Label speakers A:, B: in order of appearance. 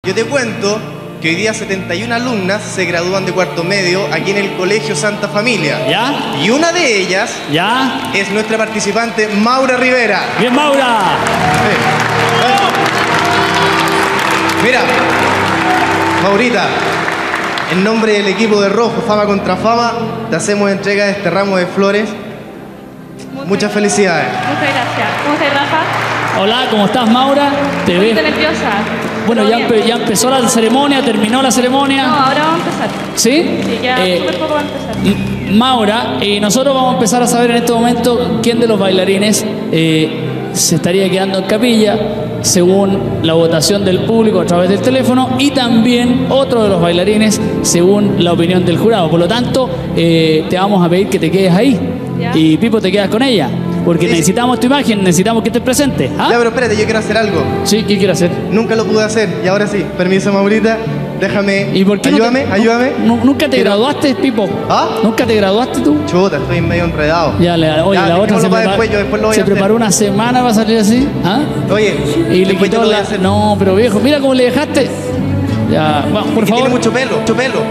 A: Yo te cuento que hoy día 71 alumnas se gradúan de cuarto medio aquí en el Colegio Santa Familia.
B: ¿Ya?
A: Y una de ellas
B: ¿Ya?
A: es nuestra participante Maura Rivera.
B: ¡Bien, Maura!
A: Mira, Maurita, en nombre del equipo de Rojo, Fama contra Fama, te hacemos entrega de este ramo de flores. Muchas felicidades.
C: Muchas gracias. ¿Cómo estás, Rafa?
B: Hola, ¿cómo estás, Maura? Te
C: Un poquito
B: ves.
C: nerviosa.
B: Bueno,
C: pero
B: ya empezó la ceremonia, terminó la ceremonia.
C: No, ahora vamos a empezar.
B: ¿Sí?
C: Sí, ya súper poco va a empezar.
B: Maura, nosotros vamos a empezar a saber en este momento quién de los bailarines se estaría quedando en capilla según la votación del público a través del teléfono y también otro de los bailarines según la opinión del jurado. Por lo tanto, te vamos a pedir que te quedes ahí.
C: Ya.
B: Y Pipo, te quedas con ella. Porque
A: Sí.
B: necesitamos tu imagen, necesitamos que estés presente. ¿Ah?
A: Ya, pero espérate, yo quiero hacer algo.
B: Sí, ¿qué quieres hacer?
A: Nunca lo pude hacer y ahora sí. Permiso, Maurita. Déjame.
B: ¿Y por qué
A: ayúdame,
B: no te,
A: ayúdame.
B: ¿Nunca te
A: Quiero-
B: graduaste, Pipo?
A: ¿Ah?
B: ¿Nunca te graduaste tú?
A: Chuta, estoy medio enredado.
B: Ya, oye,
A: Ya,
B: la otra
A: dejémoslo para después, yo después lo voy a
B: se
A: hacer.
B: preparó una semana para salir así. ¿Ah?
A: Oye,
B: Y le
A: después yo
B: quitó
A: lo voy a
B: la...
A: hacer.
B: No, pero viejo, mira cómo le dejaste. Ya, bueno, por
A: Es que
B: favor.
A: tiene mucho pelo, mucho pelo.